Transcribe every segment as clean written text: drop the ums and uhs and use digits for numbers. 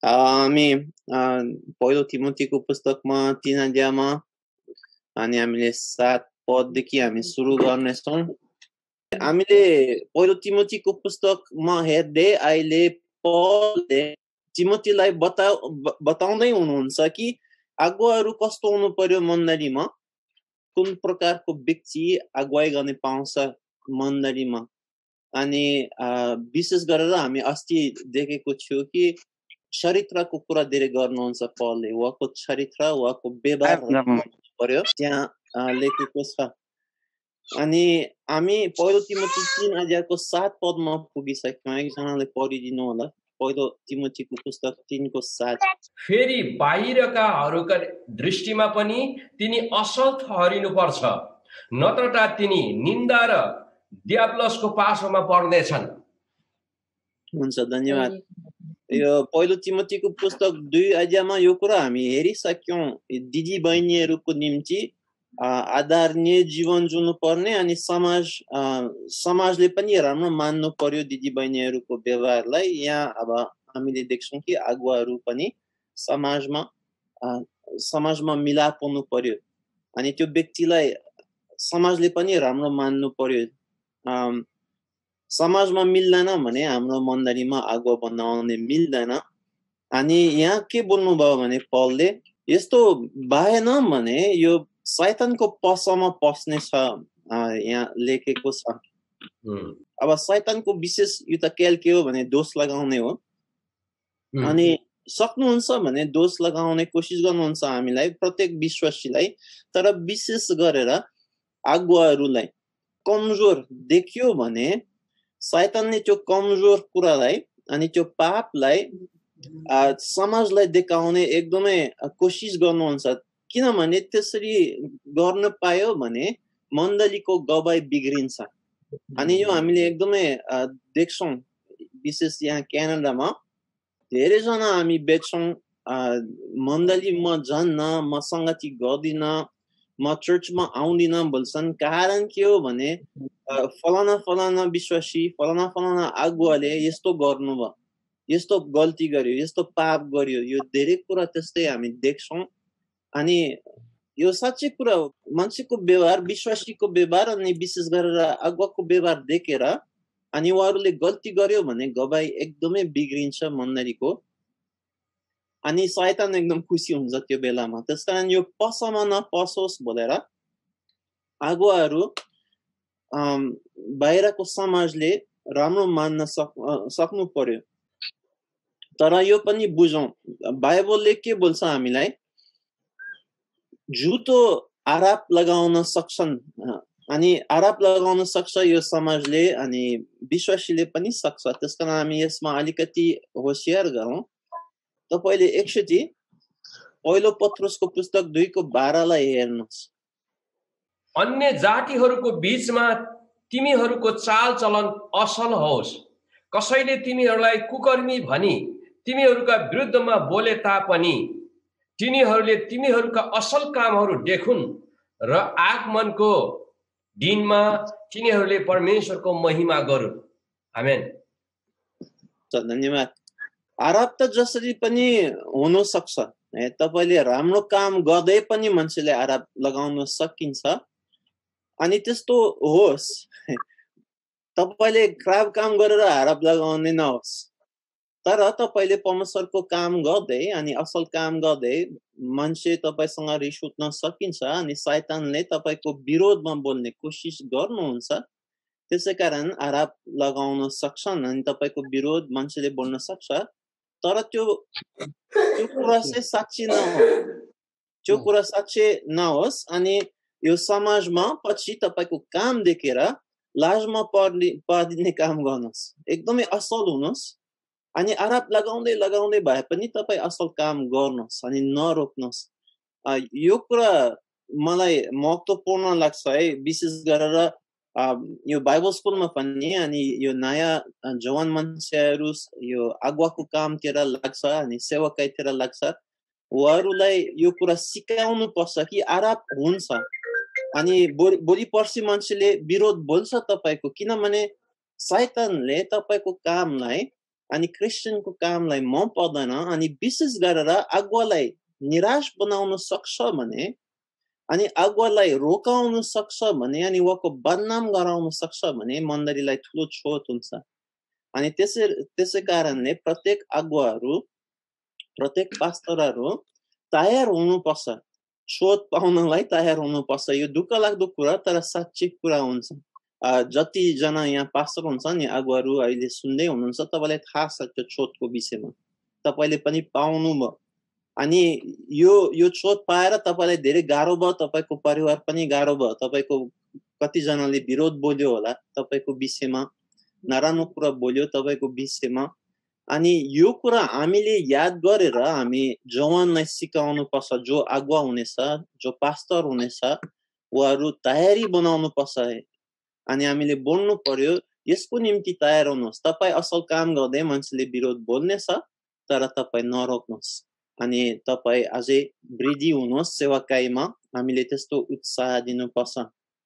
हामी पहिलो तिमोथीको पुस्तकमा 3 अध्यायमा अनि हामीले 7 पददेखि हामी सुरु गर्नेछौँ। हामीले पहिलो तिमोथीको पुस्तकमा हेर्दै अहिले पौलले तिमोथीलाई बताउँदै हुनुहुन्छ कि अगुवाहरू कस्तो हुनु पर्यो मण्डलीमा, कुन प्रकारको व्यक्ति अगुवाई गर्ने पाउँछ मण्डलीमा। अनि विशेष गरेर हामी अस्ति देखेको थियौँ कि चरित्रको कुरा धेरै गर्नुहुन्छ पौलले, उहाँको चरित्र उहाँको व्यवहार पर्यो त्यहाँ लेखेको छ। अनि हामी पहिलो तिमोथी 3 अध्यायको 7 पदमा पुगिसक्यौँ। एकजनाले पढिदिनु होला पहिलो तिमोथीको पुस्तक 3 को 7। फेरि बाहिरकाहरूका दृष्टिमा पनि तिनी असल ठहरिनुपर्छ, नत्रता तिनी निन्दा र दियाब्लसको पासोमा पर्नेछन्। हुन्छ, धन्यवाद। यो पहिलो तिमोथीको पुस्तक 2 अध्यायमा यो कुरा हामी हेरिसक्यौँ। दिदी बहिनीहरूको निम्ति आदरणीय जीवन जिउनु पर्ने अनि समाजले पनि राम्रो मान्नु पर्यो दिदी बहिनीहरूको व्यवहारलाई। यहाँ अब हामीले देख्छौँ कि अगुवाहरू पनि समाजमा मिलाप हुनु पर्यो अनि त्यो व्यक्तिलाई समाजले पनि राम्रो मान्नु पर्यो। समाजमा मिल्दैन भने हाम्रो मण्डलीमा अगुवा बनाउने मिल्दैन। अनि यहाँ के बोल्नुभयो भने पौलले यस्तो भएन भने यो शैतानको पसमा पस्ने छ, यहाँ लेखेको छ। अब शैतानको विशेष यो त के हो भने दोष लगाउने हो। अनि सक्नुहुन्छ भने दोष लगाउने कोसिस गर्नुहुन्छ हामीलाई, प्रत्येक विश्वासीलाई, तर विशेष गरेर अगुवाहरूलाई कमजोर देखियो भने शैतानले त्यो कमजोर कुरालाई अनि त्यो पापलाई समाजलाई देखाउने एकदमै कोसिस गर्नुहुन्छ। किनभने त्यसरी गर्न पायो भने मण्डलीको गवाई बिग्रिन्छ। अनि यो हामीले एकदमै देख्छौँ, विशेष यहाँ क्यानाडामा धेरैजना हामी भेट्छौँ मण्डली म जान्न, म सङ्गति गर्दिन, म चर्चमा आउँदिन भन्छन्। कारण के हो भने फलाना विश्वासी फलाना अगुवाले यस्तो गर्नुभयो, यस्तो गल्ती गर्यो, यस्तो पाप गर्यो, यो धेरै कुरा त्यस्तै हामी देख्छौँ। अनि यो साँच्चै कुरा हो, मान्छेको व्यवहार, विश्वासीको व्यवहार अनि विशेष गरेर अगुवाको व्यवहार देखेर अनि उहाँहरूले गल्ती गर्यो भने गवाई एकदमै बिग्रिन्छ मण्डलीको। अनि शैतान एकदम खुसी हुन्छ त्यो बेलामा। त्यसकारण यो पसमा नपसोस् भनेर अगुवाहरू बाहिरको समाजले राम्रो मान्न सक्नु पर्यो। तर यो पनि बुझौँ, बाइबलले के बोल्छ हामीलाई, झुटो आरोप लगाउन सक्छन् अनि आरोप लगाउन सक्छ यो समाजले अनि विश्वासीले पनि सक्छ। त्यसकारण हामी यसमा अलिकति होसियार गरौँ। तपाईले एकचोटि पहिलो पत्रुसको पुस्तक 2 को 12 लाई हेर्नुहोस्। अन्य जातिहरूको बीचमा तिमीहरूको चाल चलन असल होस्, कसैले तिमीहरूलाई कुकर्मी भनी तिमीहरूका विरुद्धमा बोले तापनि तिनीहरूले तिमीहरूका असल कामहरू देखुन् र आगमनको दिनमा तिनीहरूले परमेश्वरको महिमा गरून्। आमेन। धन्यवाद। आरोप त जसरी पनि हुन सक्छ, तपाईले राम्रो काम गर्दै पनि मान्छेले आरोप लगाउन सकिन्छ। अनि त्यस्तो होस्, तपाईले खराब काम गरेर आरोप लगाउने नहोस्, तर तपाईले परमेश्वरको काम गर्दै अनि असल काम गर्दै मान्छे तपाईसँग रिस उठ्न सकिन्छ अनि शैतानले तपाईको विरोधमा बोल्ने कोसिस गर्नुहुन्छ। त्यसैकारण आरोप लगाउन सक्छन् अनि तपाईको विरोध मान्छेले बोल्न सक्छ। तर त्यो कुरा चाहिँ साँच्चै नहोस्, त्यो कुरा साँच्चै नहोस्। अनि यो समाजमा पछि तपाईको काम देखेर लाजमा पर्दिने काम गर्नुहोस्, एकदमै असल हुनुहोस्। अनि आरोप लगाउँदै भए पनि तपाई असल काम गर्नुहोस् अनि नरोक्नुहोस्। यो कुरा मलाई महत्त्वपूर्ण लाग्छ है, विशेष गरेर यो बाइबल स्कुलमा पनि अनि यो नयाँ जवान मान्छेहरू यो अगुवाको कामतिर लाग्छ अनि सेवकाईतिर लाग्छ, उहाँहरूलाई यो कुरा सिकाउनु पर्छ कि आरोप हुन्छ अनि भोलि पर्सि मान्छेले विरोध बोल्छ तपाईको, किनभने शैतानले तपाईको कामलाई अनि क्रिस्चियनको कामलाई मन पर्दैन अनि विशेष गरेर अगुवालाई निराश बनाउन सक्छ भने अनि अगुवालाई रोकाउन सक्छ भने अनि उहाँको बदनाम गराउन सक्छ भने मण्डलीलाई ठुलो क्षोभ हुन्छ। अनि त्यसै कारणले प्रत्येक अगुवाहरू प्रत्येक पास्टरहरू तयार हुनुपर्छ, क्षोभ पाउनलाई तयार हुनुपर्छ। यो दुःख लाग्दो कुरा तर साँच्चै कुरा हुन्छ। जतिजना यहाँ पास्टर हुन्छ नि अगुवाहरू अहिले सुन्दै हुनुहुन्छ तपाईँलाई थाहा छ त्यो क्षोभको विषयमा, तपाईँले पनि पाउनुभयो। अनि यो क्षोभ पाएर तपाईँलाई धेरै गाह्रो भयो, तपाईँको परिवार पनि गाह्रो भयो, तपाईँको कतिजनाले विरोध बोल्यो होला तपाईँको विषयमा, नराम्रो कुरा बोल्यो तपाईँको विषयमा। अनि यो कुरा हामीले याद गरेर हामी जवानलाई सिकाउनु पर्छ, जो अगुवा हुनेछ, जो पास्टर हुनेछ, उहाँहरू तयारी बनाउनु पर्छ। अनि हामीले बोल्नु पर्यो यसको निम्ति तयार हुनुहोस्। तपाईँ असल काम गर्दै मान्छेले विरोध बोल्नेछ तर तपाईँ नरोक्नुहोस् अनि तपाईँ अझै वृद्धि हुनुहोस् सेवाकाईमा। हामीले त्यस्तो उत्साह दिनुपर्छ।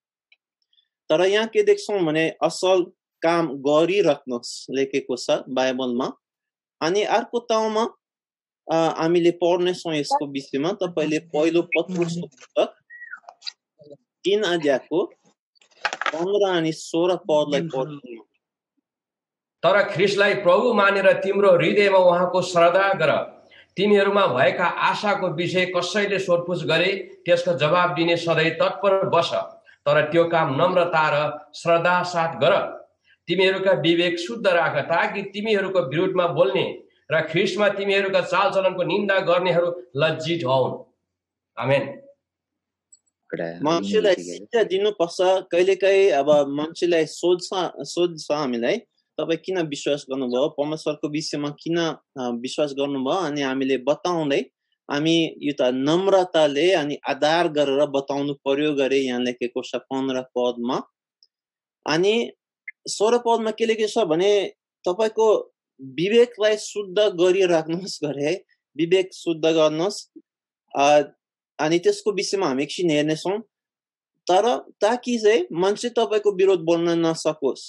तर यहाँ के देख्छौँ भने असल काम गरिराख्नुहोस् लेखेको छ बाइबलमा। अनि अर्को ठाउँमा हामीले पढ्नेछौँ यसको विषयमा। तपाईँले पहिलो पत्रुसको पुस्तक 3 अध्यायको 15 अनि 16 पदलाई पढ्नु। तर ख्रीष्टलाई प्रभु मानेर तिम्रो हृदयमा उहाँको श्रद्धा गर। तिमीहरूमा भएका आशाको विषय कसैले सोधपुछ गरे त्यसको जवाब दिने सधैँ तत्पर बस। तर त्यो काम नम्रता र श्रद्धा साथ गर। तिमीहरूका विवेक शुद्ध राख ताकि तिमीहरूको विरुद्धमा बोल्ने र ख्रीष्टमा तिमीहरूका चालचलनको निन्दा गर्नेहरू लज्जित होउन्। आमेन। मान्छेलाई शिक्षा दिनुपर्छ। कहिलेकाहीँ अब मान्छेलाई सोध्छ हामीलाई, तपाईँ किन विश्वास गर्नुभयो, परमेश्वरको विषयमा किन विश्वास गर्नुभयो, अनि हामीले बताउँदै हामी यो त नम्रताले अनि आधार गरेर बताउनु पर्यो गरे यहाँ लेखेको छ 15 पदमा। अनि 16 पदमा के लेखेको छ भने तपाईँको विवेकलाई शुद्ध गरिराख्नुहोस् गरे, विवेक शुद्ध गर्नुहोस्। अनि त्यसको विषयमा हामी एकछिन हेर्नेछौँ। तर ताकि चाहिँ मान्छे तपाईँको विरोध बोल्न नसकोस्।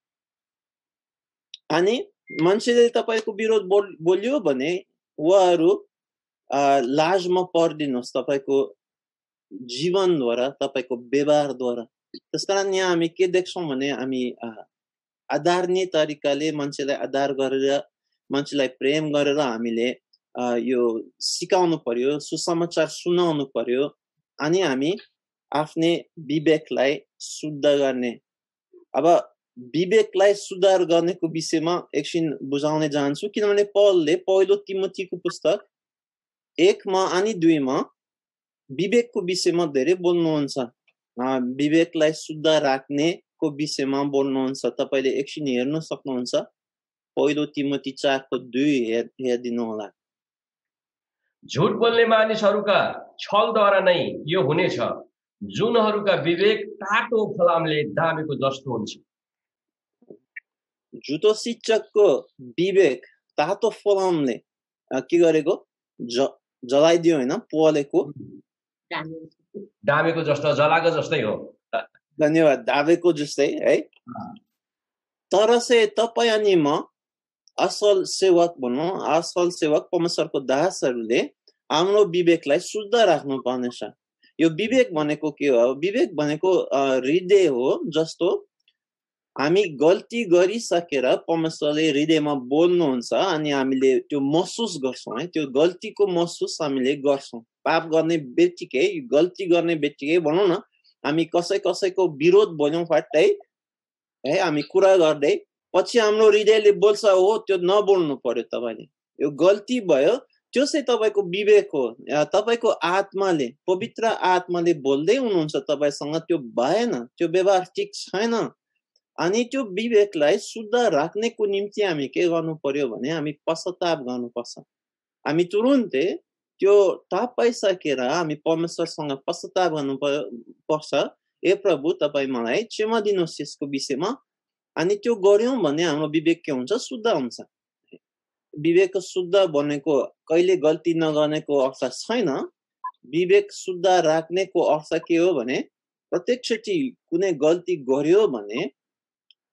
अनि मान्छेले तपाईँको विरोध बोल्यो भने उहाँहरू लाजमा पर्दिनुहोस् तपाईँको जीवनद्वारा, तपाईँको व्यवहारद्वारा। त्यसकारण यहाँ हामी के देख्छौँ भने हामी आदरणीय तरिकाले मान्छेलाई आदर गरेर, मान्छेलाई प्रेम गरेर हामीले यो सिकाउनु पर्यो, सुसमाचार सुनाउनु पर्यो। अनि हामी आफ्नै विवेकलाई शुद्ध गर्ने। अब विवेकलाई सुधार गर्नेको विषयमा एकछिन बुझाउने चाहन्छु, किनभने पौलले पहिलो तिमोथीको पुस्तक 1 अनि 2 विवेकको विषयमा धेरै बोल्नुहुन्छ। विवेकलाई शुद्ध राख्नेको विषयमा बोल्नुहुन्छ। तपाईँले एकछिन हेर्न सक्नुहुन्छ। पहिलो तिमोथी 4:2 हेरिदिनु होला। झुट बोल्ने मानिसहरूका छलद्वारा नै यो हुनेछ, जुनहरूका विवेक तातो फलामले दामेको जस्तो हुन्छ। झुटो शिक्षकको विवेक तातो फलामले के गरेको, जलाइदियो होइन, पोलेको, दामेको जस्तो, जलाको जस्तै हो। धन्यवाद। दाबेको जस्तै है। तर चाहिँ तपाईँ अनि म असल सेवक भनौँ, असल सेवक परमेश्वरको दासहरूले हाम्रो विवेकलाई शुद्ध राख्नु पर्नेछ। यो विवेक भनेको के हो? विवेक भनेको हृदय हो। जस्तो हामी गल्ती गरिसकेर परमेश्वरले हृदयमा बोल्नुहुन्छ अनि हामीले त्यो महसुस गर्छौँ है, त्यो गल्तीको महसुस हामीले गर्छौँ। पाप गर्ने बित्तिकै, गल्ती गर्ने बित्तिकै भनौँ न, हामी कसैको विरोध बोल्यौँ फट्टै है, हामी कुरा गर्दै पछि हाम्रो हृदयले बोल्छ हो त्यो नबोल्नु पर्यो, तपाईँले यो गल्ती भयो। त्यो चाहिँ तपाईँको विवेक हो। तपाईँको आत्माले, पवित्र आत्माले बोल्दै हुनुहुन्छ तपाईँसँग, त्यो भएन, त्यो व्यवहार ठिक छैन। अनि त्यो विवेकलाई शुद्ध राख्नेको निम्ति हामी के गर्नु पर्यो भने हामी पश्चाताप गर्नुपर्छ। हामी तुरुन्तै त्यो ताप पाइसकेर हामी परमेश्वरसँग पश्चाताप गर्नु पर्छ। ए प्रभु, तपाईँ मलाई क्षमा दिनुहोस् यसको विषयमा। अनि त्यो गर्यौँ भने हाम्रो विवेक के हुन्छ? शुद्ध हुन्छ। विवेक शुद्ध भनेको कहिले गल्ती नगर्नेको अर्थ छैन। विवेक शुद्ध राख्नेको अर्थ के हो भने प्रत्येकचोटि कुनै गल्ती गर्यो भने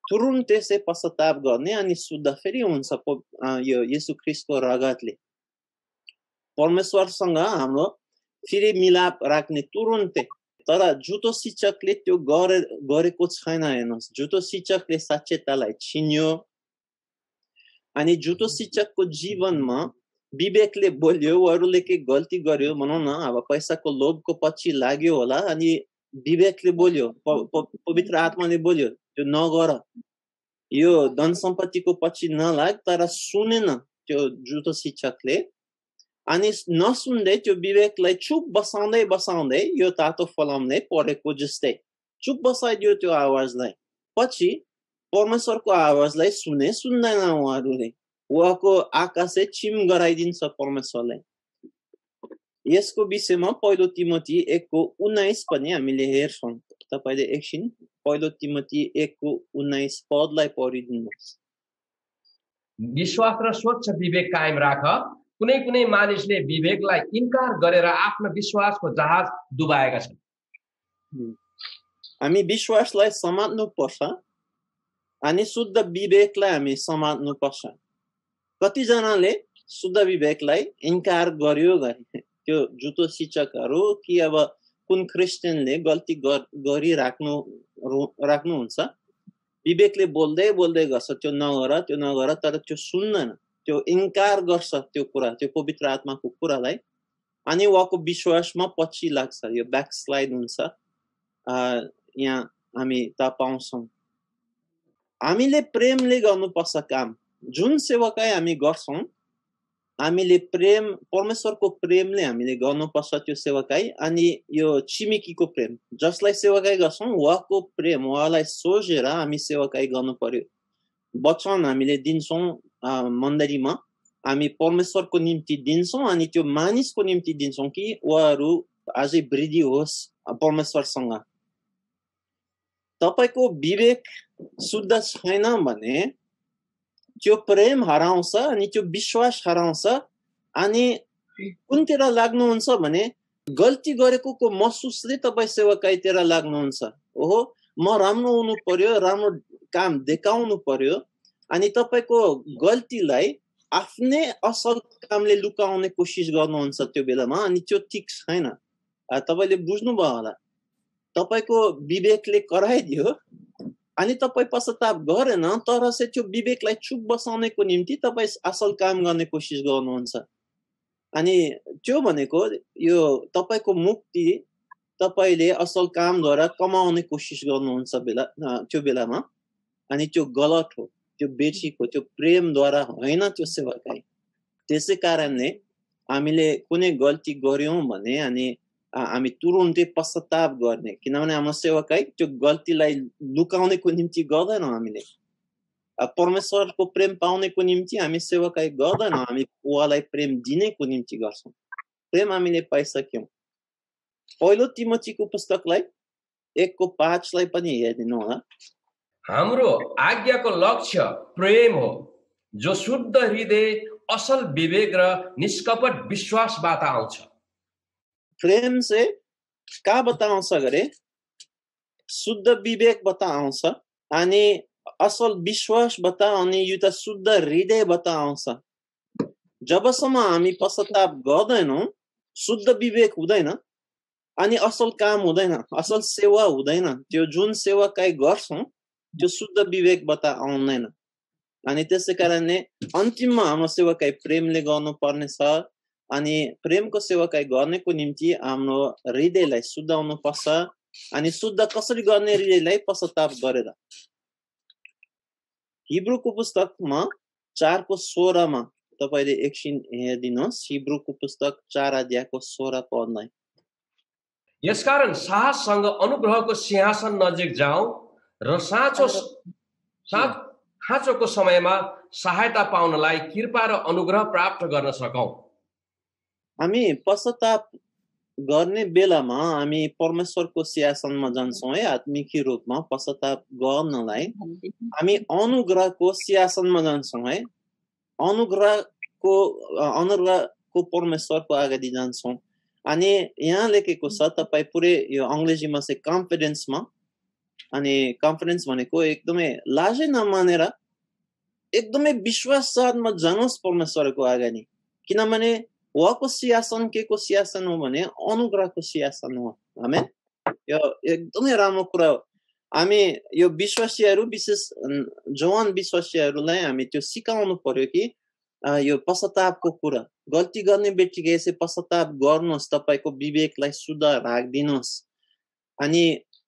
तुरुन्तै चाहिँ पश्चाताप गर्ने अनि शुद्ध फेरि हुन्छ यो येशू ख्रीष्टको रगतले परमेश्वरसँग हाम्रो फेरि मिलाप राख्ने तुरुन्तै तर झुटो शिक्षकले त्यो गरेको छैन हेर्नुस् झुटो शिक्षकले सच्चेतालाई छिन्यो अनि झुटो शिक्षकको जीवनमा विवेकले बोल्यो अरूले के गल्ती गर्यो भनौँ न अब पैसाको लोभको पछि लाग्यो होला अनि विवेकले बोल्यो पवित्र आत्माले बोल्यो त्यो नगर यो धन सम्पत्तिको पछि नलाग तर सुनेन त्यो झुटो शिक्षकले अनि नसुन्दै त्यो विवेकलाई चुप बसाउँदै यो तातो फलाउने परेको जस्तै चुप बसाइदियो त्यो आवाजलाई पछि परमेश्वरको आवाजलाई सुन्दैन उहाँहरूले उहाँको आकाशै छिम गराइदिन्छ परमेश्वरले यसको विषयमा पहिलो तिमोथी 1:19 पनि हामीले हेर्छौँ तपाईले एकछिन पहिलो तिमोथी 1:19 पदलाई पढिदिनुहोस् विश्वास र स्वच्छ विवेक कायम राख कुनै मानिसले विवेकलाई इन्कार गरेर आफ्नो विश्वासको जहाज डुबाएका छन् हामी विश्वासलाई समात्नु पर्छ अनि शुद्ध विवेकलाई हामी समात्नु पर्छ कतिजनाले शुद्ध विवेकलाई इन्कार गर्यो गरे त्यो झुटो शिक्षकहरू कि अब कुन क्रिस्चियनले गल्ती राख्नुहुन्छ विवेकले बोल्दै गर्छ त्यो नगर तर त्यो सुन्दैन त्यो इन्कार गर्छ त्यो कुरा त्यो पवित्र आत्माको कुरालाई अनि उहाँको विश्वासमा पछि लाग्छ यो ब्याकस्लाइड हुन्छ यहाँ हामी त पाउँछौँ हामीले प्रेमले गर्नुपर्छ काम जुन सेवाकाई हामी गर्छौँ हामीले परमेश्वरको प्रेमले हामीले गर्नुपर्छ त्यो सेवाकाई अनि यो छिमेकीको प्रेम जसलाई सेवाकाई गर्छौँ उहाँको प्रेम उहाँलाई सोचेर हामी सेवाकाई गर्नु पर्यो वचन हामीले दिन्छौँ मण्डलीमा हामी परमेश्वरको निम्ति दिन्छौँ अनि त्यो मानिसको निम्ति दिन्छौँ कि उहाँहरू अझै वृद्धि होस् परमेश्वरसँग तपाईको विवेक शुद्ध छैन भने त्यो प्रेम हराउँछ अनि त्यो विश्वास हराउँछ अनि कुनतिर लाग्नुहुन्छ भने गल्ती गरेको महसुसले तपाईँ सेवाकाईतिर लाग्नुहुन्छ ओहो म राम्रो हुनु पर्यो राम्रो काम देखाउनु पर्यो अनि तपाईको गल्तीलाई आफ्नै असल कामले लुकाउने कोसिस गर्नुहुन्छ त्यो बेलामा अनि त्यो ठिक छैन तपाईले बुझ्नुभयो होला तपाईको विवेकले कराइदियो अनि तपाईँ पश्चाताप गरेन तर चाहिँ त्यो विवेकलाई चुप बसाउनेको निम्ति तपाईँ असल काम गर्ने कोसिस गर्नुहुन्छ अनि त्यो भनेको यो तपाईको मुक्ति तपाईले असल कामद्वारा कमाउने कोसिस गर्नुहुन्छ त्यो बेलामा अनि त्यो गलत हो त्यो बेचीको त्यो प्रेमद्वारा होइन त्यो सेवाकाई त्यसै कारणले हामीले कुनै गल्ती गर्यौं भने अनि हामी तुरुन्तै पश्चाताप गर्ने किनभने हाम्रो सेवाकाई त्यो गल्तीलाई लुकाउनेको निम्ति गर्दैनौँ हामीले परमेश्वरको प्रेम पाउनेको निम्ति हामी सेवाकाई गर्दैनौँ हामी उहाँलाई प्रेम दिनेको निम्ति गर्छौँ प्रेम हामीले पाइसक्यौँ पहिलो तिमोथीको पुस्तकलाई 1:5 पनि हेरिदिनु होला हाम्रो आज्ञाको लक्ष्य प्रेम हो जो शुद्ध हृदय असल विवेक र निष्कपट विश्वासबाट आउँछ प्रेम से कहाँबाट आउँछ गरे शुद्ध विवेकबाट आउँछ अनि असल विश्वासबाट अनि यो त शुद्ध हृदयबाट आउँछ जबसम्म हामी पश्चाताप गर्दैनौँ शुद्ध विवेक हुँदैन अनि असल काम हुँदैन असल सेवा हुँदैन त्यो जुन सेवाकाई गर्छौँ त्यो शुद्ध विवेकबाट आउँदैन अनि त्यसै कारणले अन्तिममा हाम्रो सेवाकाई प्रेमले गर्नुपर्ने छ अनि प्रेमको सेवाकाई गर्नेको निम्ति हाम्रो हृदयलाई शुद्धाउनु पर्छ अनि शुद्ध कसरी गर्ने हृदयलाई पश्चाताप गरेर हिब्रूको पुस्तकमा 4:16 तपाईले एकछिन हेरिदिनुहोस् हिब्रूको पुस्तक 4:16 पदलाई यसकारण साहससँग अनुग्रहको सिंहासन नजिक जाउँ र साँचोको समयमा सहायता पाउनलाई कृपा र अनुग्रह प्राप्त गर्न सकौं हामी पश्चाताप गर्ने बेलामा हामी परमेश्वरको सिंहासनमा जान्छौँ है आत्मिक रूपमा पश्चाताप गर्नलाई हामी अनुग्रहको सिंहासनमा जान्छौँ है अनुग्रहको परमेश्वरको अगाडि जान्छौँ अनि यहाँ लेखेको छ तपाई पुरै यो अंग्रेजीमा चाहिँ कन्फिडेन्समा अनि कन्फिडेन्स भनेको एकदमै लाजै नमानेर एकदमै विश्वास साथमा जानुहोस् परमेश्वरको अगाडि किनभने उहाँको सिंहासन के को सिंहासन हो भने अनुग्रहको सिंहासन हो आमेन यो एकदमै राम्रो कुरा हो हामी यो विश्वासीहरू विशेष जवान विश्वासीहरूलाई हामी त्यो सिकाउनु पर्यो कि यो पश्चातापको कुरा गल्ती गर्ने बित्तिकै यसै पश्चाताप गर्नुहोस् तपाईको विवेकलाई शुद्ध राख्दिनुहोस् अनि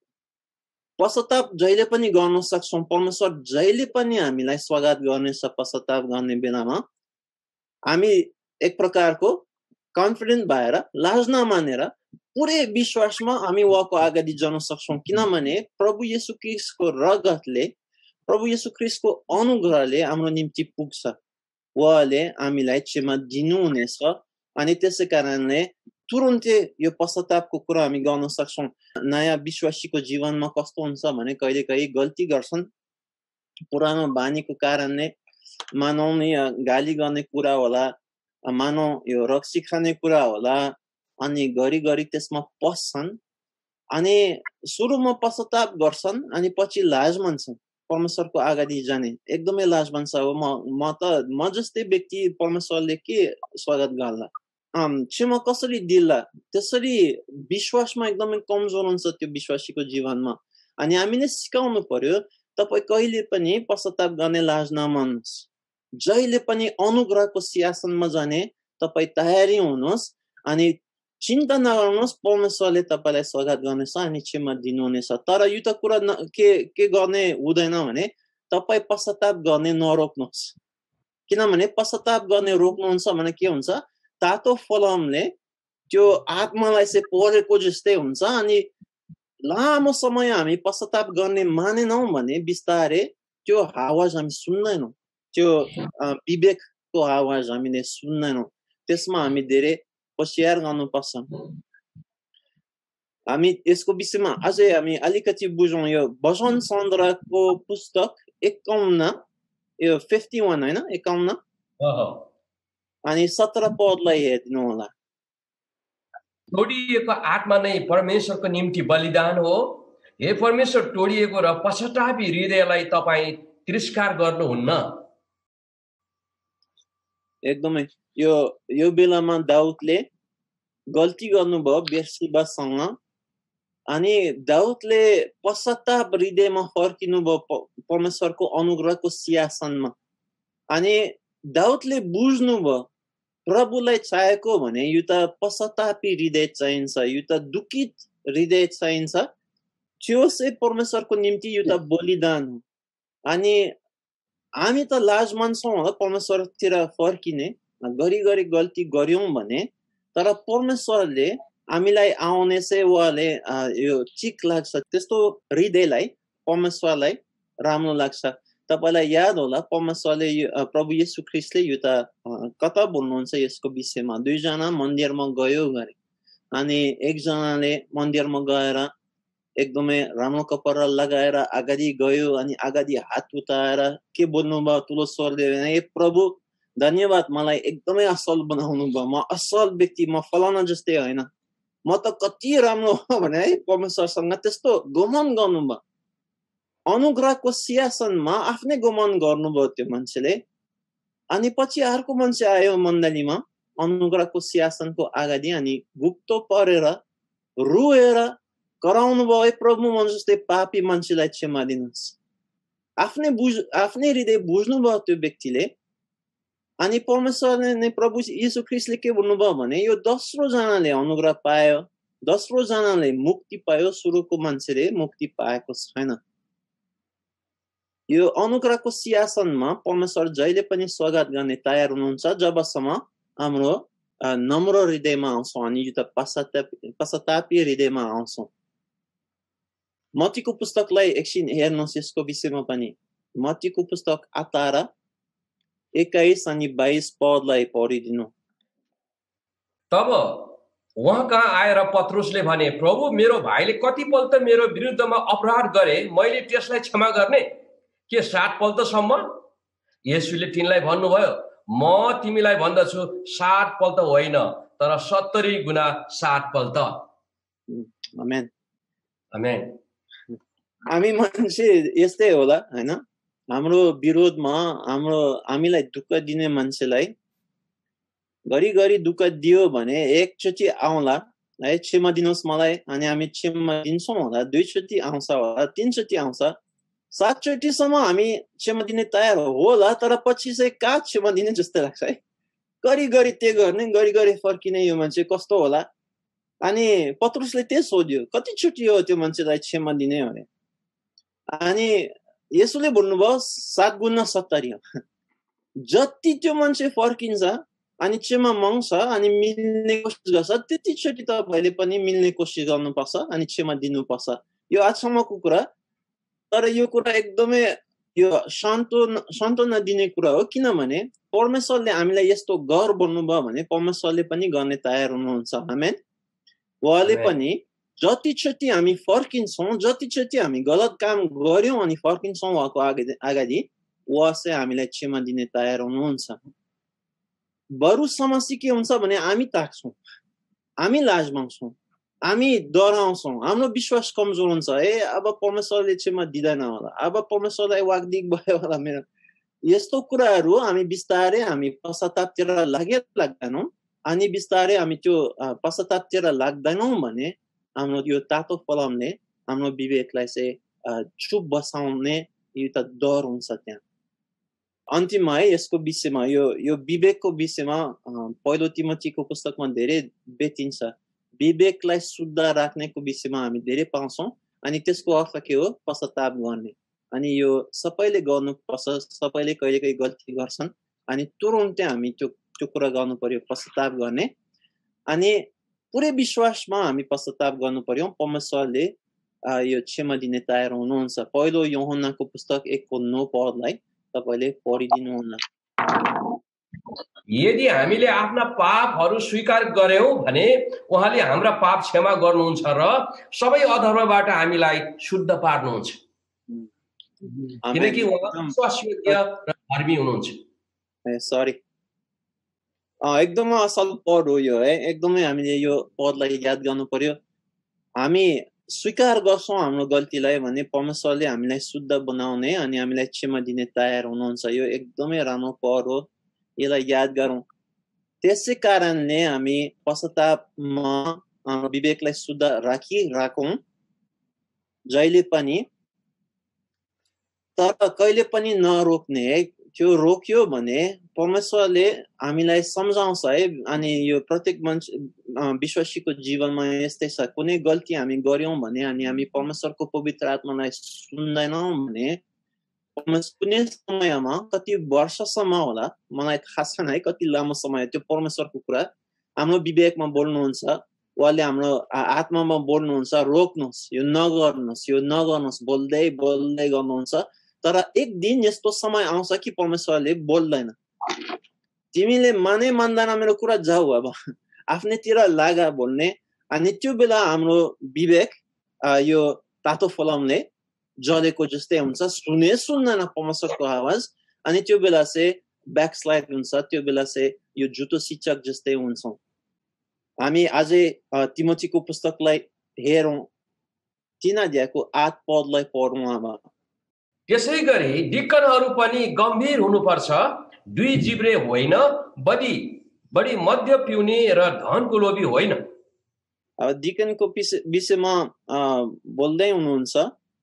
पश्चाताप जहिले पनि गर्न सक्छौं परमेश्वर जहिले पनि हामीलाई स्वागत गर्नेछ पश्चाताप गर्ने बेलामा हामी एक प्रकारको कन्फिडेन्ट भएर लाज नमानेर पुरै विश्वासमा हामी उहाँको अगाडि जान सक्छौं किनभने प्रभु येशू ख्रीष्टको रगतले प्रभु येशू ख्रीष्टको अनुग्रहले हाम्रो निम्ति पुग्छ उहाँले हामीलाई क्षमा दिनुहुनेछ अनि त्यसै कारणले तुरुन्तै यो पश्चातापको कुरा हामी गर्न सक्छौं नयाँ विश्वासीको जीवनमा कस्तो हुन्छ भने कहिलेकाहीँ गल्ती गर्छन् पुरानो बानीको कारणले मानौ नि गाली गर्ने कुरा होला मानौ यो रक्सी खाने कुरा होला अनि घरिघरि त्यसमा पस्छन् अनि सुरुमा पश्चाताप गर्छन् अनि पछि लाज मान्छन् परमेश्वरको अगाडि जाने एकदमै लाज मान्छ हो म जस्तै व्यक्ति परमेश्वरले के स्वागत गर्ला क्षमा कसरी दिला त्यसरी विश्वासमा एकदमै कमजोर हुन्छ त्यो विश्वासीको जीवनमा अनि हामीले सिकाउनु पर्यो तपाई कहिले पनि पश्चाताप गर्ने लाज नमान्नुस् जहिले पनि अनुग्रहको सिंहासनमा जाने तपाई तयारी हुनुहोस् अनि चिन्ता नगर्नुहोस् परमेश्वरले तपाईलाई स्वागत गर्नेछ अनि क्षमा दिनुहुनेछ तर यो त कुरा के गर्ने हुँदैन भने तपाई पश्चाताप गर्ने नरोक्नुहोस् किनभने पश्चाताप गर्ने रोक्नुहुन्छ भने के हुन्छ तातो फलामले त्यो आत्मालाई चाहिँ परेको जस्तै हुन्छ अनि लामो समय हामी पश्चाताप गर्ने मानेनौं भने बिस्तारै त्यो आवाज हामी सुन्दैनौं त्यो विवेकको आवाज हामीले सुन्दैनौं त्यसमा हामी धेरै होशियार गर्नुपर्छ हामी यसको विषयमा अझै हामी अलिकति बुझौं यो वचन सङ्ग्रहको पुस्तक 51 यो 51 हैन 51 अनि 17 पदलाई हेर्नु होला तोडिएको आत्मा नै परमेश्वरको निम्ति बलिदान हो हे परमेश्वर तोडिएको र पश्चातापी हृदयलाई तपाई तिरस्कार गर्नुहुन्न एकदमै यो बेलामा दाउदले गल्ती गर्नुभयो बेर्सिबासँग अनि दाउदले पश्चाताप हृदयमा फर्किनु भयो परमेश्वरको अनुग्रहको सिंहासनमा अनि दाउदले बुझ्नुभयो प्रभुलाई चाहेको भने यो त पश्चातापी हृदय चाहिन्छ यो त दुखित हृदय चाहिन्छ त्यो चाहिँ परमेश्वरको निम्ति यो त बलिदान हो अनि हामी त लाज मान्छौं होला परमेश्वरतिर फर्किने घरिघरि गल्ती गर्यौं भने तर परमेश्वरले हामीलाई आउने चाहिँ उहाँले यो चिक लाग्छ त्यस्तो हृदयलाई परमेश्वरलाई राम्रो लाग्छ तपाईलाई याद होला परमेश्वरले प्रभु येशू ख्रीष्टले यो त कता बोल्नुहुन्छ यसको विषयमा दुईजना मन्दिरमा गयो गरे अनि एकजनाले मन्दिरमा गएर एकदमै राम्रो कपडा लगाएर अगाडि गयो अनि अगाडि हात उठाएर के बोल्नुभयो ठुलो स्वरले हे प्रभु धन्यवाद मलाई एकदमै असल बनाउनु भयो म असल व्यक्ति म फलाना जस्तै होइन म त कति राम्रो हो भने है परमेश्वरसँग त्यस्तो गुमान गर्नुभयो अनुग्रहको सिंहासनमा आफ्नै गुमान गर्नुभयो त्यो मान्छेले अनि पछि अर्को मान्छे आयो मण्डलीमा अनुग्रहको सिंहासनको अगाडि अनि गुप्त परेर रोएर कराउनु भयो प्रभु म जस्तै पापी मान्छेलाई क्षमा दिनुहोस् आफ्नै हृदय बुझ्नुभयो त्यो व्यक्तिले अनि परमेश्वरले नै प्रभु येशू ख्रीष्टले के भन्नुभयो भने यो दोस्रो जनाले अनुग्रह पायो दोस्रो जनाले मुक्ति पायो सुरुको मान्छेले मुक्ति पाएको छैन यो अनुग्रहको सिंहासनमा परमेश्वर जहिले पनि स्वागत गर्ने तयार हुनुहुन्छ जबसम्म हाम्रो नम्र हृदयमा आउँछौं अनि यो त पश्चातापी हृदयमा आउँछौं मत्तीको पुस्तकलाई एकछिन हेर्नुहोस् यसको विषयमा पनि मत्तीको पुस्तक 18 21 अनि 22 पदलाई पढिदिनु तब उहाँ कहाँ आएर पत्रुसले भने प्रभु मेरो भाइले कतिपल्ट मेरो विरुद्धमा अपराध गरे मैले त्यसलाई क्षमा गर्ने के 7 पल्टसम्म येशूले तिनलाई भन्नुभयो म तिमीलाई भन्दछु 7 पल्ट होइन तर 70 गुणा 7 पल्ट आमेन आमेन हामी मान्छे यस्तै होला हैन हाम्रो विरोधमा हामीलाई दुःख दिने मान्छेलाई घरिघरि दुःख दियो भने एकचोटि आउँला है क्षमा दिनुहोस् मलाई अनि हामी क्षमा दिन्छौँ होला दुईचोटि आउँछ होला तीनचोटि आउँछ सातचोटिसम्म हामी क्षमा दिने तयार होला तर पछि चाहिँ कहाँ क्षमा दिने जस्तो लाग्छ है घरिघरि त्यो गर्ने घरिघरि फर्किने यो मान्छे कस्तो होला अनि पत्रुसले त्यही सोध्यो कतिचोटि हो त्यो मान्छेलाई क्षमा दिने भने अनि येशूले भन्नुभयो 7 गुणा 70 हो जति त्यो मान्छे फर्किन्छ अनि क्षमा माग्छ अनि मिल्ने कोसिस गर्छ त्यतिचोटि तपाईले पनि मिल्ने कोसिस गर्नुपर्छ अनि क्षमा दिनुपर्छ यो आजसम्मको कुरा तर यो कुरा एकदमै यो सान्त्वना दिने कुरा हो किनभने परमेश्वरले हामीलाई यस्तो गर भन्नुभयो भने परमेश्वरले पनि गर्ने तयार हुनुहुन्छ आमेन उहाँले पनि जतिचोटि हामी फर्किन्छौँ जतिचोटि हामी गलत काम गर्यौं अनि फर्किन्छौँ उहाँको अगाडि उहाँ चाहिँ हामीलाई क्षमा दिने तयार हुनुहुन्छ बरु समस्या के हुन्छ भने हामी ताक्छौँ हामी लाज माग्छौँ हामी डराउँछौँ हाम्रो विश्वास कमजोर हुन्छ अब परमेश्वरले क्षमा दिँदैन होला अब परमेश्वरलाई वाग्दिक भयो होला मेरो यस्तो कुराहरू हामी बिस्तारै हामी पश्चातापतिर लाग्दैनौँ अनि बिस्तारै हामी त्यो पश्चातापतिर लाग्दैनौँ भने हाम्रो यो तातो फलामले हाम्रो विवेकलाई चाहिँ चुप बसाउने एउटा डर हुन्छ त्यहाँ अन्तिममा है यसको विषयमा यो विवेकको विषयमा पहिलो तिमोथीको पुस्तकमा धेरै भेटिन्छ विवेकलाई शुद्ध राख्नेको विषयमा हामी धेरै पाउँछौँ अनि त्यसको अर्थ के हो पश्चाताप गर्ने अनि यो सबैले गर्नुपर्छ सबैले कहिलेकाहीँ गल्ती गर्छन् अनि तुरुन्तै हामी त्यो कुरा गर्नु पर्यो पश्चाताप गर्ने अनि पुरै विश्वासमा हामी पश्चाताप गर्नु पर्यो परमेश्वरले यो क्षमा दिने तयार हुनुहुन्छ पहिलो यूहन्नाको पुस्तक 1:9 पदलाई तपाईले पढिदिनु होला यदि हामीले आफ्ना पापहरू स्वीकार गर्यौं भने उहाँले हाम्रा पाप क्षमा गर्नुहुन्छ र सबै अधर्मबाट हामीलाई शुद्ध पार्नुहुन्छ किनकि उहाँ विश्वासयोग्य र धर्मी हुनुहुन्छ सरी एकदमै असल पद हो यो है एकदमै हामीले यो पदलाई याद गर्नु पर्यो हामी स्वीकार गर्छौं हाम्रो गल्तीलाई भने परमेश्वरले हामीलाई शुद्ध बनाउने अनि हामीलाई क्षमा दिने तयार हुनुहुन्छ यो एकदमै राम्रो पद हो यसलाई याद गरौँ त्यसै कारणले हामी पश्चातापमा हाम्रो विवेकलाई शुद्ध राखौँ जहिले पनि तर कहिले पनि नरोक्ने है त्यो रोक्यो भने परमेश्वरले हामीलाई सम्झाउँछ है अनि यो प्रत्येक मान्छे विश्वासीको जीवनमा यस्तै छ कुनै गल्ती हामी गर्यौं भने अनि हामी परमेश्वरको पवित्र आत्मालाई सुन्दैनौं भने कुनै समयमा कति वर्षसम्म होला मलाई थाहा छैन है कति लामो समय त्यो परमेश्वरको कुरा हाम्रो विवेकमा बोल्नुहुन्छ उहाँले हाम्रो आत्मामा बोल्नुहुन्छ रोक्नुहोस् यो नगर्नुहोस् बोल्दै गर्नुहुन्छ तर एक दिन यस्तो समय आउँछ कि परमेश्वरले बोल्दैन तिमीले मान्दैन मेरो कुरा जाऊ अब आफ्नैतिर लागा बोल्ने अनि त्यो बेला हाम्रो विवेक यो तातो फलामले जलेको जस्तै हुन्छ सुन्दैन परमेश्वरको आवाज अनि त्यो बेला चाहिँ ब्याकस्लाइड हुन्छ त्यो बेला चाहिँ यो झुटो शिक्षक जस्तै हुन्छौँ हामी अझै तिमोथीको पुस्तकलाई हेरौँ 3 अध्यायको 8 पदलाई पढौँ अब त्यसै गरी डिकनहरू पनि गम्भीर हुनुपर्छ दुई जिब्रे होइन बढी मद्य पिउने र धनको लोभी होइन अब डिकनको विषयमा बोल्दै हुनुहुन्छ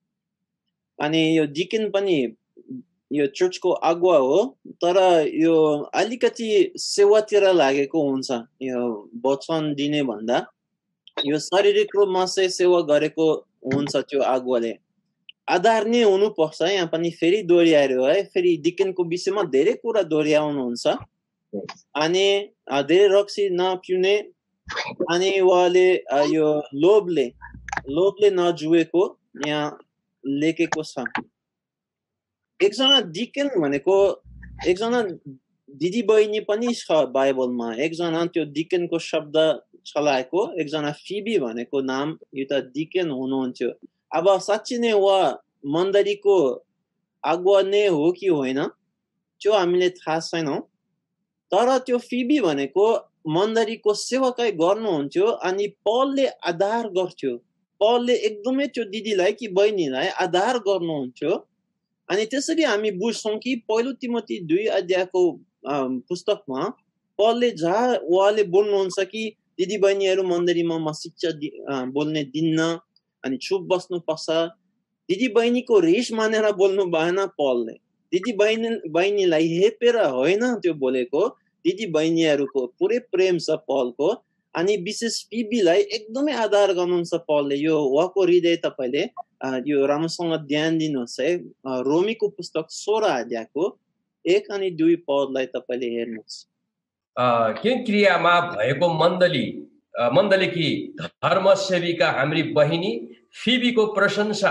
अनि यो डिकन पनि यो चर्चको अगुवा हो तर यो अलिकति सेवातिर लागेको हुन्छ यो वचन दिने भन्दा यो शारीरिक रूपमा चाहिँ सेवा गरेको हुन्छ त्यो अगुवाले आधारणीय हुनुपर्छ यहाँ पनि फेरि दोहोऱ्याएर है फेरि डिकनको विषयमा धेरै कुरा दोहोऱ्याउनुहुन्छ अनि धेरै रक्सी नपिउने अनि उहाँले यो लोभले नजुएको यहाँ लेखेको छ एकजना डिकन भनेको एकजना दिदी बहिनी पनि छ बाइबलमा एकजना त्यो डिकनको शब्द चलाएको एकजना फिबी भनेको नाम एउटा डिकन हुनुहुन्थ्यो अब साँच्चै नै उहाँ मण्डलीको अगुवा नै हो कि होइन त्यो हामीले थाहा छैनौँ तर त्यो फिबी भनेको मण्डलीको सेवाकाई गर्नुहुन्थ्यो अनि पलले आधार गर्थ्यो पलले एकदमै त्यो दिदीलाई कि बहिनीलाई आधार गर्नुहुन्थ्यो अनि त्यसरी हामी बुझ्छौँ कि पहिलो तिमोथी 2 अध्यायको पुस्तकमा पलले जहाँ उहाँले बोल्नुहुन्छ कि दिदी बहिनीहरू मण्डलीमा म शिक्षा बोल्ने दिन्न अनि चुप बस्नुपर्छ दिदी बहिनीको रिस मानेर बोल्नु भएन पलले दिदी बहिनीलाई हेपेर होइन त्यो बोलेको दिदी बहिनीहरूको पुरै प्रेम छ पलको अनि विशेष फिबीलाई एकदमै आधार गर्नुहुन्छ पलले यो उहाँको हृदय तपाईले यो राम्रोसँग ध्यान दिनुहोस् है रोमीको पुस्तक 16 अध्यायको 1 अनि 2 पदलाई तपाईले हेर्नुहोस् के क्रियामा भएको मण्डलीकी धर्मसेविका हाम्री बहिनी फिबीको प्रशंसा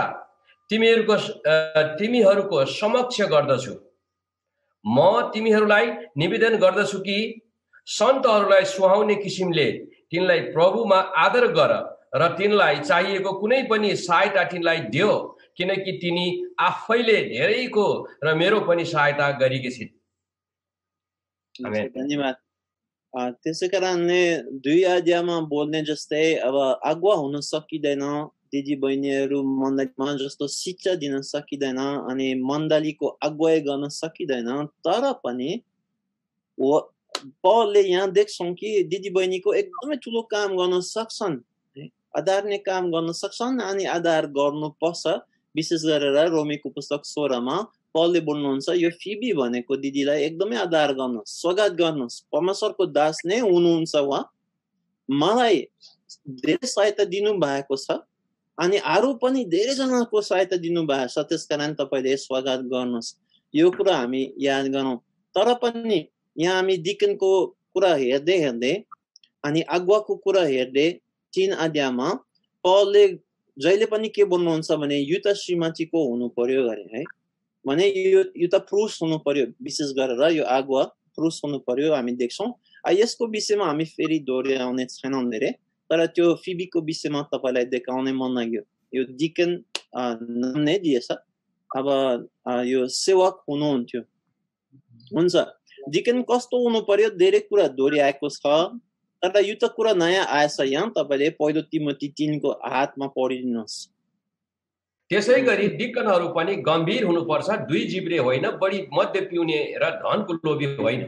तिमीहरूको समक्ष गर्दछु म तिमीहरूलाई निवेदन गर्दछु कि सन्तहरूलाई सुहाउने किसिमले तिनलाई प्रभुमा आदर गर र तिनलाई चाहिएको कुनै पनि सहायता तिनलाई दियो किनकि तिनी आफैले धेरैको र मेरो पनि सहायता गरेकी छिन् धन्यवाद त्यसै कारणले 2 अध्यायमा बोल्ने जस्तै अब अगुवा हुन सकिदैन दिदी बहिनीहरू मण्डलीमा जस्तो शिक्षा दिन सकिदैन अनि मण्डलीको अगुवाई गर्न सकिदैन तर पनि पलले यहाँ देख्छौँ कि दिदी बहिनीको एकदमै ठुलो काम गर्न सक्छन् आधार्ने काम गर्न सक्छन् अनि आधार गर्नुपर्छ विशेष गरेर रोमीको पुस्तक 16 मा पलले बोल्नुहुन्छ यो फिबी भनेको दिदीलाई एकदमै आधार गर्नुहोस् स्वागत गर्नुहोस् परमेश्वरको दास नै हुनुहुन्छ उहाँ मलाई धेरै सहायता दिनु भएको छ अनि अरू पनि धेरै जनाको सहायता दिनु भएको छ त्यसकारण तपाईले स्वागत गर्नुहोस् यो कुरा हामी याद गरौँ तर पनि यहाँ हामी डिकनको कुरा हेर्दै अनि अगुवाको कुरा हेर्दै 3 अध्यायमा पलले जहिले पनि के बोल्नुहुन्छ भने युता श्रीमतीको हुनु पर्यो गरे है भने यो त पुरुष हुनु पर्यो विशेष गरेर यो अगुवा पुरुष हुनु पर्यो हामी देख्छौँ यसको विषयमा हामी फेरि दोहोऱ्याउने छैनौँ धेरै तर त्यो फिबीको विषयमा तपाईलाई देखाउने मन लाग्यो यो डिकन नाम नै दिएछ अब यो सेवक हुनुहुन्थ्यो हुन्छ डिकन कस्तो हुनु पर्यो धेरै कुरा दोहोऱ्याएको छ तर यो त कुरा नयाँ आएछ यहाँ तपाईले पहिलो तिमोथी 3 को हातमा पढिदिनुहोस् त्यसैगरी डिकनहरू पनि गम्भीर हुनुपर्छ दुई जिब्रे होइन बढी मद्य पिउने र धनको लोभी होइन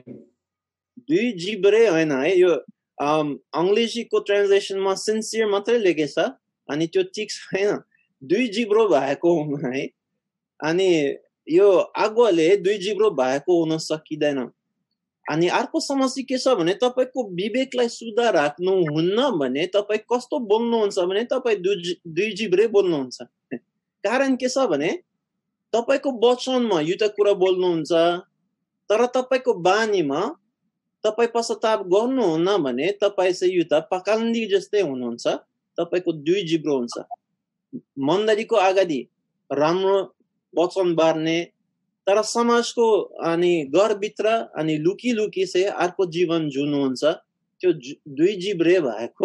दुई जिब्रे होइन है यो अंग्रेजीको ट्रान्सलेसनमा सिन्सियर मात्रै लेखेछ अनि त्यो ठिक छैन दुई जिब्रो भएको है अनि यो अगुवाले दुई जिब्रो भएको हुन सकिदैन अनि अर्को समस्या के छ भने तपाईको विवेकलाई शुद्ध राख्नु हुन्न भने तपाई कस्तो बोल्नुहुन्छ भने तपाई दुई जिब्रे बोल्नुहुन्छ कारण के छ भने तपाईको वचनमा यो त कुरा बोल्नुहुन्छ तर तपाईको बानीमा तपाई पश्चाताप गर्नुहुन्न भने तपाई चाहिँ यो त पकान्दी जस्तै हुनुहुन्छ तपाईको दुई जिब्रो हुन्छ मण्डलीको अगाडि राम्रो वचन बार्ने तर समाजको अनि घरभित्र अनि लुकी चाहिँ अर्को जीवन जुनुहुन्छ त्यो दुई जिब्रे भएको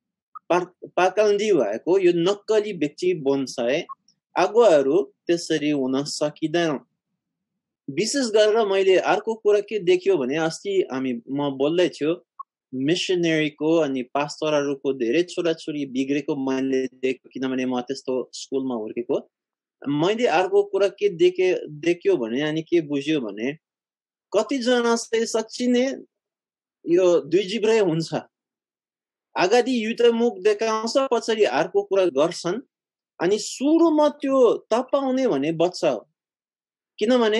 पाकल्दी भएको यो नक्कली व्यक्ति बन्छ है अगुवाहरू त्यसरी हुन सकिदैन विशेष गरेर मैले अर्को कुरा के देख्यो भने अस्ति म बोल्दै थियो मिशनरीको अनि पास्टरहरूको धेरै छोराछोरी बिग्रेको मैले देखेँ किनभने म त्यस्तो स्कुलमा हुर्केको मैले अर्को कुरा के देख्यो भने अनि के बुझ्यो भने कतिजना चाहिँ साँच्चै नै यो दुई जिब्रे हुन्छ अगाडि युत मुख देखाउँछ पछाडि अर्को कुरा गर्छन् अनि सुरुमा त्यो तपाउने भने बच्चा हो किनभने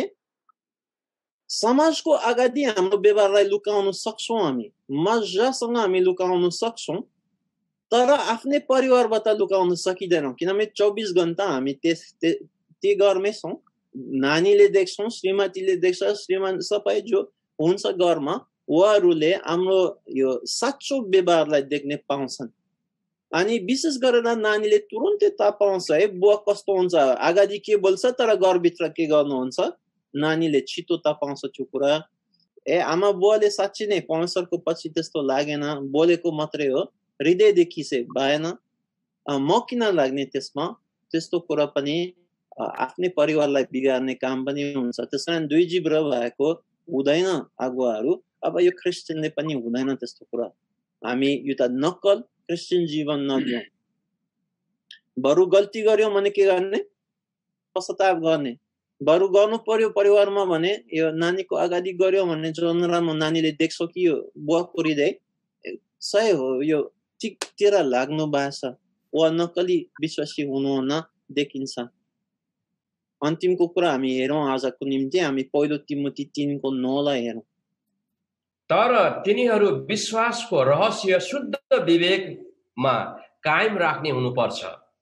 समाजको अगाडि हाम्रो व्यवहारलाई लुकाउन सक्छौं हामी मजासँग हामी लुकाउन सक्छौं तर आफ्नै परिवारबाट लुकाउन सकिदैनौं किनभने 24 घण्टा हामी त्यो घरमै छौं नानीले देख्छौं श्रीमतीले देख्छ श्रीमान सबै जो हुन्छ घरमा उहाँहरूले हाम्रो यो साँचो व्यवहारलाई देख्ने पाउँछन् अनि विशेष गरेर नानीले तुरुन्तै थाहा पाउँछ है बुवा कस्तो हुन्छ अगाडि के बोल्छ तर घरभित्र के गर्नुहुन्छ नानीले छिटो थाहा पाउँछ त्यो कुरा आमा बुवाले साँच्चै नै परमेश्वरको पछि त्यस्तो लागेन बोलेको मात्रै हो हृदयदेखि चाहिँ भएन म किन लाग्ने त्यसमा त्यस्तो कुरा पनि आफ्नै परिवारलाई बिगार्ने काम पनि हुन्छ त्यसकारण दुई जिब्रो भएको हुँदैन अगुवाहरू अब यो क्रिस्चियनले पनि हुँदैन त्यस्तो कुरा हामी यो त नक्कल क्रिस्चियन जीवन नदियौं बरु गल्ती गर्यो भने के गर्ने पश्चाताप गर्ने बरु गर्नु पर्यो परिवारमा भने यो नानीको अगाडि गर्यो भने जो नराम्रो नानीले देख्छ कि यो बुवा पुरिँदै सही हो यो ठिकतिर लाग्नु भएको छ वा नक्कली विश्वासी हुनुहुन्न देखिन्छ अन्तिमको कुरा हामी हेरौँ आजको निम्ति हामी पहिलो तिमोथी 3 को 9 लाई हेरौँ तर तिनीहरू विश्वासको रहस्य शुद्ध विवेकमा कायम राख्ने हुनुपर्छ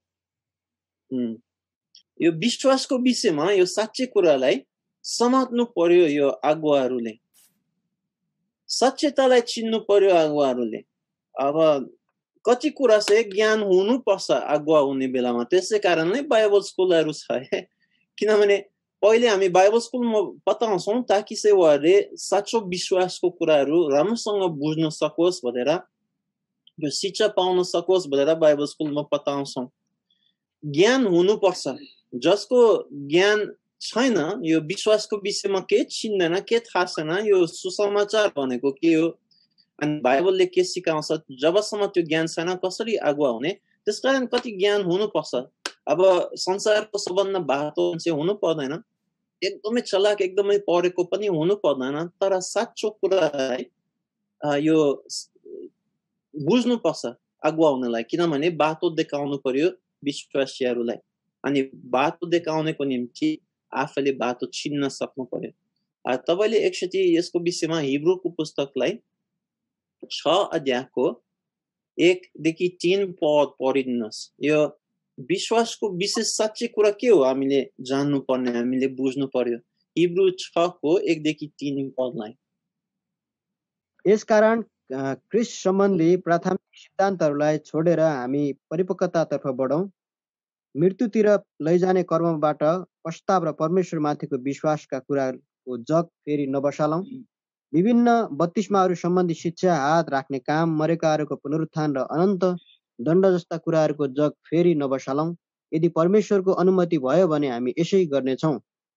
यो विश्वासको विषयमा यो साँच्चै कुरालाई समात्नु पर्यो यो अगुवाहरूले सच्चतालाई चिन्नु पर्यो अगुवाहरूले अब कति कुरा चाहिँ ज्ञान हुनुपर्छ अगुवा हुने बेलामा त्यसै कारणले बाइबल स्कुलहरू छ किनभने पहिले हामी बाइबल स्कुलमा बताउँछौँ ताकि चाहिँ उहाँहरूले साँचो विश्वासको कुराहरू राम्रोसँग बुझ्न सकोस् भनेर यो शिक्षा पाउन सकोस् भनेर बाइबल स्कुलमा बताउँछौँ ज्ञान हुनुपर्छ जसको ज्ञान छैन यो विश्वासको विषयमा के चिन्दैन के थाहा छैन यो सुसमाचार भनेको के हो अनि बाइबलले के सिकाउँछ जबसम्म त्यो ज्ञान छैन कसरी अगुवा हुने त्यसकारण कति ज्ञान हुनुपर्छ अब संसारको सबभन्दा बाटो मान्छे हुनु पर्दैन एकदमै चलाक एकदमै पढेको पनि हुनु पर्दैन तर साँचो कुरालाई यो बुझ्नुपर्छ अगुवा हुनलाई किनभने बाटो देखाउनु पर्यो विश्वासीहरूलाई अनि बाटो देखाउनको निम्ति आफैले बाटो चिन्न सक्नु पर्यो तपाईले एकचोटि यसको विषयमा हिब्रूको पुस्तकलाई 6 अध्यायको 1 देखि 3 पद पढिदिनुहोस् यो विश्वासको विशेष साँच्चै कुरा के हो हामीले जान्नु पर्ने हामीले बुझ्नु पर्यो हिब्रू 6 को 1 देखि 3 पदलाई यसकारण ख्रीष्ट सम्बन्धी प्राथमिक सिद्धान्तहरूलाई छोडेर हामी परिपक्वतातर्फ बढौं मृत्युतिर लैजाने कर्मबाट पश्चाताप र परमेश्वरमाथिको विश्वासका कुराको जग फेरि नबसालौं विभिन्न बत्तिस्माहरू सम्बन्धी शिक्षा हात राख्ने काम मरेकाहरूको पुनरुत्थान र अनन्त दण्ड जस्ता कुराहरूको जग फेरि नबसालौं यदि परमेश्वरको अनुमति भयो भने हामी यसै गर्नेछौँ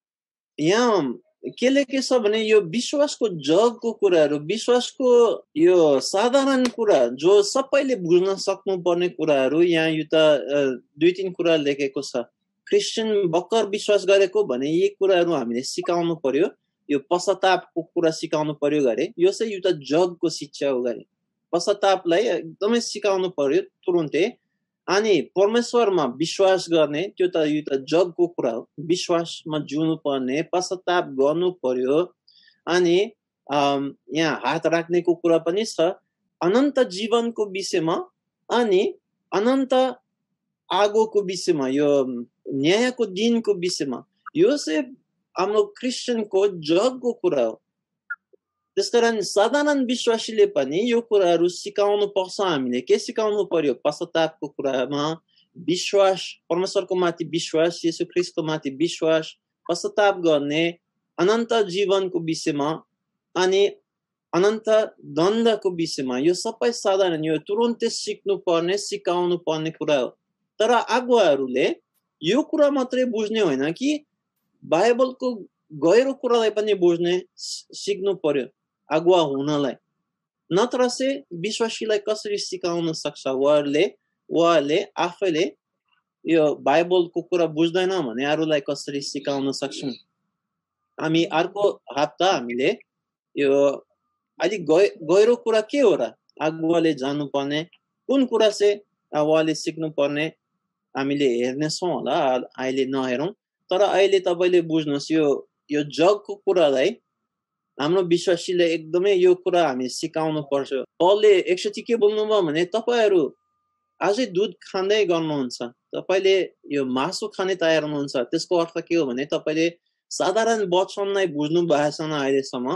यहाँ के लेखेको छ भने यो विश्वासको जगको कुराहरू विश्वासको यो साधारण कुरा जो सबैले बुझ्न सक्नु पर्ने कुराहरू यहाँ यो त 2-3 कुरा लेखेको छ क्रिस्चियन भक्कर विश्वास गरेको भने यी कुराहरू हामीले सिकाउनु पर्यो यो पश्चातापको कुरा सिकाउनु पर्यो गरे यो चाहिँ यो त जगको शिक्षा हो गरे पश्चातापलाई एकदमै सिकाउनु पर्यो तुरुन्तै अनि परमेश्वरमा विश्वास गर्ने त्यो त यो त जगको कुरा हो विश्वासमा जिउनु पर्ने पश्चाताप गर्नु पर्यो अनि यहाँ हात राख्नेको कुरा पनि छ अनन्त जीवनको विषयमा अनि अनन्त आगोको विषयमा यो न्यायको दिनको विषयमा यो चाहिँ हाम्रो क्रिस्चियनको जगको कुरा हो त्यसकारण साधारण विश्वासीले पनि यो कुराहरू सिकाउनु पर्छ हामीले के सिकाउनु पर्यो पश्चातापको कुरामा विश्वास परमेश्वरको माथि विश्वास येशू ख्रीष्टको माथि विश्वास पश्चाताप गर्ने अनन्त जीवनको विषयमा अनि अनन्त दण्डको विषयमा यो सबै साधारण यो तुरुन्तै सिक्नु पर्ने सिकाउनु पर्ने कुरा हो तर अगुवाहरूले यो कुरा मात्रै बुझ्ने होइन कि बाइबलको गहिरो कुरालाई पनि बुझ्ने सिक्नु पर्यो अगुवा हुनलाई नत्र चाहिँ विश्वासीलाई कसरी सिकाउन सक्छ उहाँहरूले आफैले यो बाइबलको कुरा बुझ्दैन भने अरूलाई कसरी सिकाउन सक्छौँ हामी अर्को हप्ता हामीले यो अलिक गहिरो कुरा के हो र अगुवाले जान्नुपर्ने कुन कुरा चाहिँ उहाँले सिक्नु पर्ने हामीले हेर्नेछौँ होला अहिले नहेरौँ तर अहिले तपाईले बुझ्नुहोस् यो जगको कुरालाई हाम्रो विश्वासीले एकदमै यो कुरा हामी सिकाउनु पर्छ पौलले एकचोटि के बोल्नुभयो भने तपाईहरू अझै दुध खाँदै गर्नुहुन्छ तपाईले यो मासु खाने तयार हुनुहुन्छ त्यसको अर्थ के हो भने तपाईले साधारण वचनलाई बुझ्नु भएको छैन अहिलेसम्म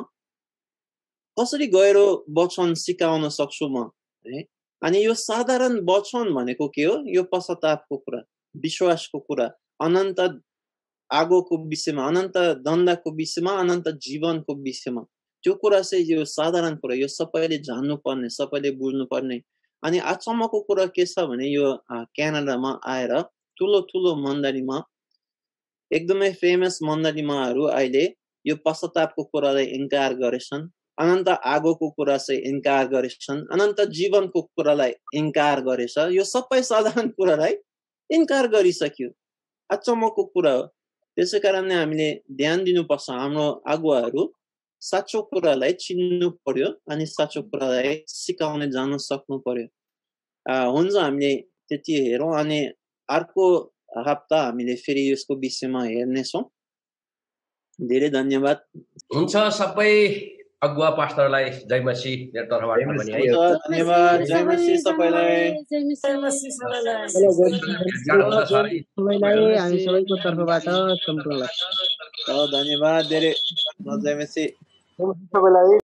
कसरी गहिरो वचन सिकाउन सक्छु म है अनि यो साधारण वचन भनेको के हो यो पश्चातापको कुरा विश्वासको कुरा अनन्त आगोको विषयमा अनन्त दण्डको विषयमा अनन्त जीवनको विषयमा त्यो कुरा चाहिँ यो साधारण कुरा यो सबैले जान्नु पर्ने सबैले बुझ्नु पर्ने अनि अचम्मको कुरा के छ भने यो क्यानाडामा आएर ठुलो ठुलो मण्डलीमा एकदमै फेमस मण्डलीमाहरू अहिले यो पश्चातापको कुरालाई इन्कार गरेछन् अनन्त आगोको कुरा चाहिँ इन्कार गरेछन् अनन्त जीवनको कुरालाई इन्कार गरेछ यो सबै साधारण कुरालाई इन्कार गरिसक्यो। अचम्मको कुरा हो। त्यसै कारणले हामीले ध्यान दिनुपर्छ, हाम्रो अगुवाहरू साँचो कुरालाई चिन्नु पर्यो अनि साँचो कुरालाई सिकाउने जान सक्नु पर्यो। हुन्छ, हामीले त्यति हेरौँ अनि अर्को हप्ता हामीले फेरि यसको विषयमा हेर्नेछौँ। धेरै धन्यवाद। हुन्छ, सबै अगुवा पास्टरलाई जय मसीह मेरो तर्फबाट पनि है। धन्यवाद, जय मसीह सबैलाई। हामी सबैको तर्फबाट सम्पूर्णलाई धन्यवाद धेरै, जय मसीह सबैलाई।